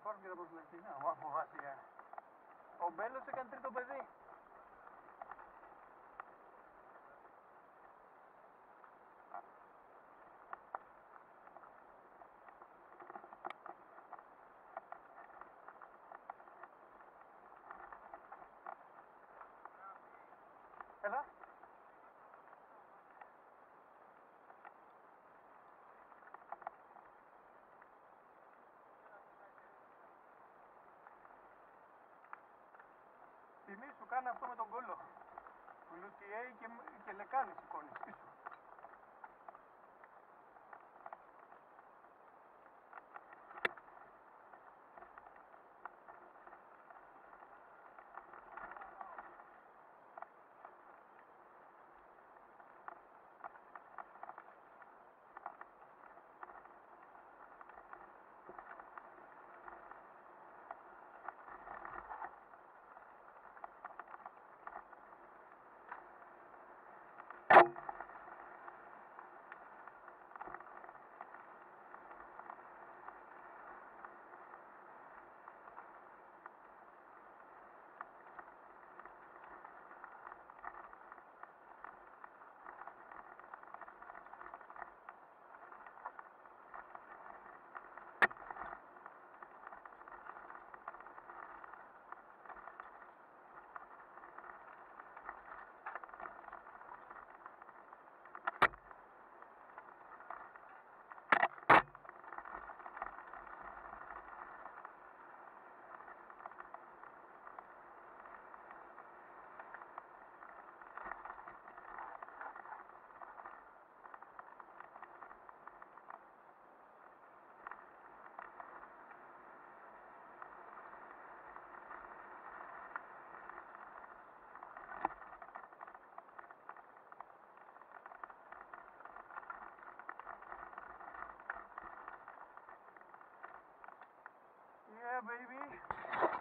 υπάρχουν και τα προσλεκτικά. Μα φοβάσαι. Ο Μπέλος έκανε τρίτο παιδί. Έλα. Θυμήσου, κάνε αυτό με τον κόλλο. Λουτιέι και λεκάνη σηκώνεις πίσω. Yeah, baby.